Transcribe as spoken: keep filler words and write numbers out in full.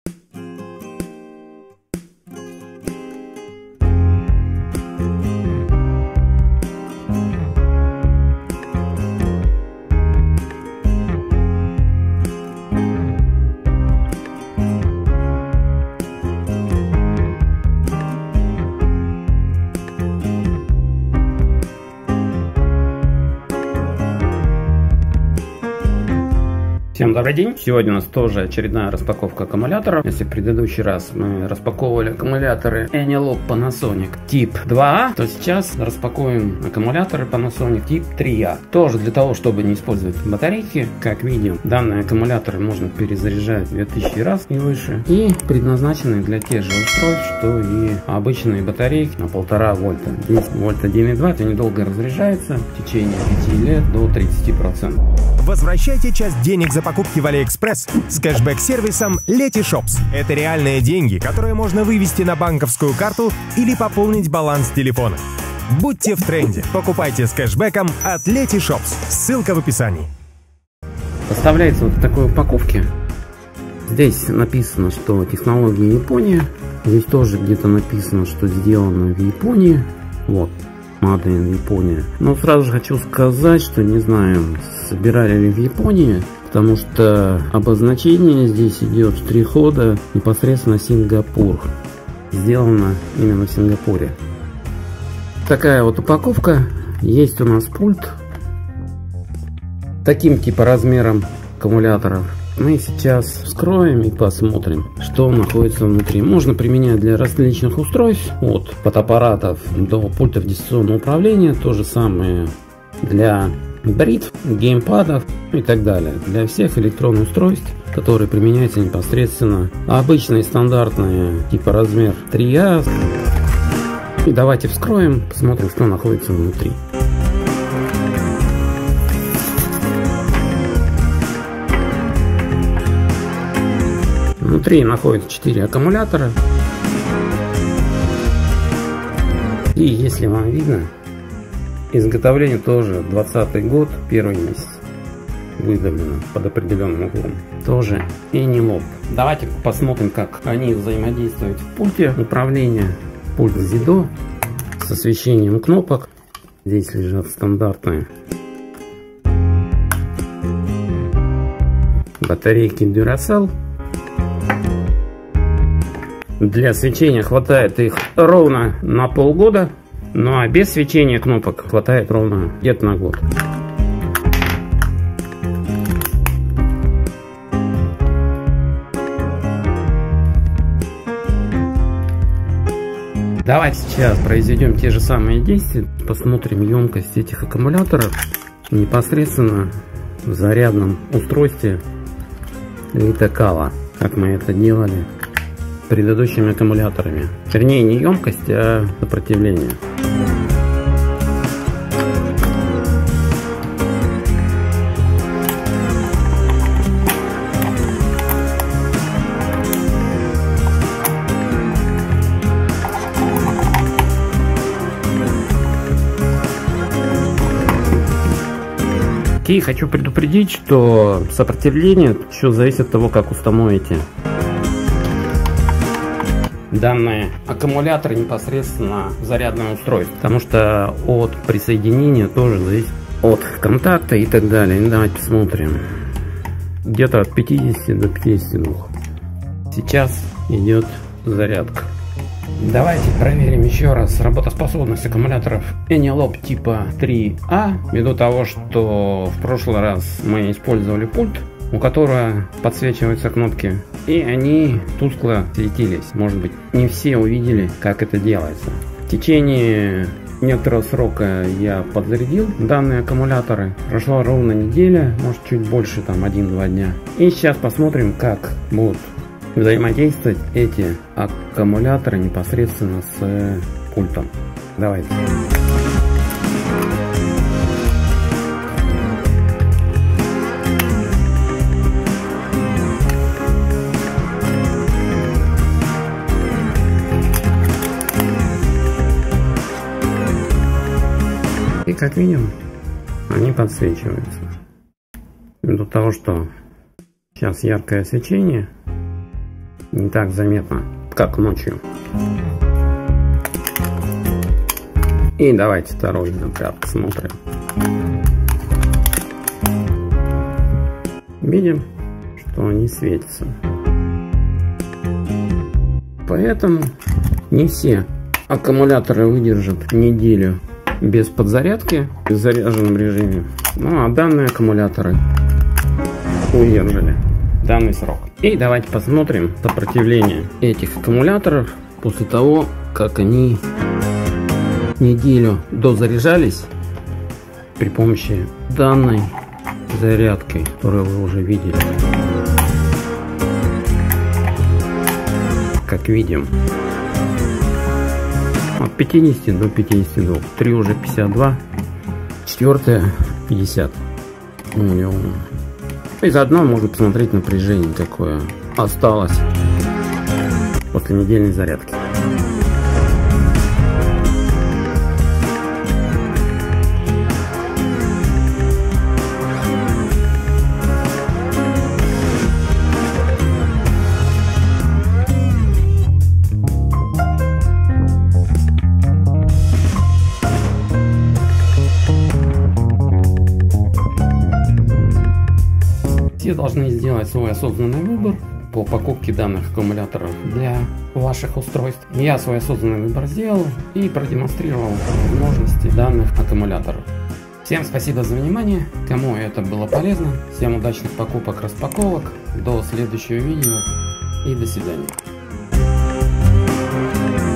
Всем добрый день! Сегодня у нас тоже очередная распаковка аккумуляторов. Если в предыдущий раз мы распаковывали аккумуляторы Eneloop Panasonic тип два А, то сейчас распакуем аккумуляторы Panasonic тип три А. Тоже для того, чтобы не использовать батарейки. Как видим, данные аккумуляторы можно перезаряжать две тысячи раз и выше. И предназначены для тех же устройств, что и обычные батарейки на полтора вольта. Здесь вольт один и два, это недолго разряжается в течение пяти лет до тридцати процентов. Возвращайте часть денег за покупки в Алиэкспресс с кэшбэк-сервисом Letyshops. Это реальные деньги, которые можно вывести на банковскую карту или пополнить баланс телефона. Будьте в тренде. Покупайте с кэшбэком от Letyshops. Ссылка в описании. Поставляется вот в такой упаковке. Здесь написано, что технология Япония. Здесь тоже где-то написано, что сделано в Японии. Вот. Made in Япония. Но сразу же хочу сказать, что не знаю, собирали ли в Японии, потому что обозначение здесь идет штрих-кода непосредственно Сингапур. Сделано именно в Сингапуре. Такая вот упаковка. Есть у нас пульт. Таким типа размером аккумуляторов. Мы сейчас вскроем и посмотрим, что находится внутри. Можно применять для различных устройств, от фотоаппаратов до пультов дистанционного управления. То же самое для бритв, геймпадов и так далее. Для всех электронных устройств, которые применяются непосредственно. Обычные стандартные типа размер три А. И давайте вскроем, посмотрим, что находится внутри. Внутри находится четыре аккумулятора. И если вам видно, изготовление тоже двадцатый год, первый месяц. Выдавлено под определенным углом. Тоже Eneloop. Давайте посмотрим, как они взаимодействуют в пульте управления. Пульт Zido с освещением кнопок. Здесь лежат стандартные батарейки Duracell. Для свечения хватает их ровно на полгода, ну а без свечения кнопок хватает ровно где-то на год. Давайте сейчас произведем те же самые действия, посмотрим емкость этих аккумуляторов непосредственно в зарядном устройстве Litokala, как мы это делали предыдущими аккумуляторами. Вернее, не емкость, а сопротивление. И хочу предупредить, что сопротивление еще зависит от того, как установите данные аккумуляторы непосредственно в зарядное устройство, потому что от присоединения тоже зависит от контакта и так далее. Давайте посмотрим. Где-то от пятидесяти до пятидесяти двух. Сейчас идет зарядка. Давайте проверим еще раз работоспособность аккумуляторов Eneloop типа три А, ввиду того, что в прошлый раз мы использовали пульт, у которого подсвечиваются кнопки, и они тускло светились. Может быть, не все увидели, как это делается. В течение некоторого срока я подзарядил данные аккумуляторы. Прошла ровно неделя, может чуть больше, там один-два дня. И сейчас посмотрим, как будут взаимодействовать эти аккумуляторы непосредственно с пультом. Давайте. И как видим, они подсвечиваются. Ввиду того, что сейчас яркое свечение, не так заметно, как ночью. И давайте второй отряд посмотрим. Видим, что они светятся. Поэтому не все аккумуляторы выдержат неделю без подзарядки, в заряженном режиме. Ну а данные аккумуляторы выдержали данный срок. И давайте посмотрим сопротивление этих аккумуляторов после того, как они неделю дозаряжались при помощи данной зарядки, которую вы уже видели. Как видим, от пятидесяти до пятидесяти двух. три уже пятьдесят два, четвертая пятьдесят. И заодно можно посмотреть напряжение, какое осталось после недельной зарядки. Все должны сделать свой осознанный выбор по покупке данных аккумуляторов для ваших устройств. Я свой осознанный выбор сделал и продемонстрировал возможности данных аккумуляторов. Всем спасибо за внимание, кому это было полезно. Всем удачных покупок, распаковок. До следующего видео и до свидания.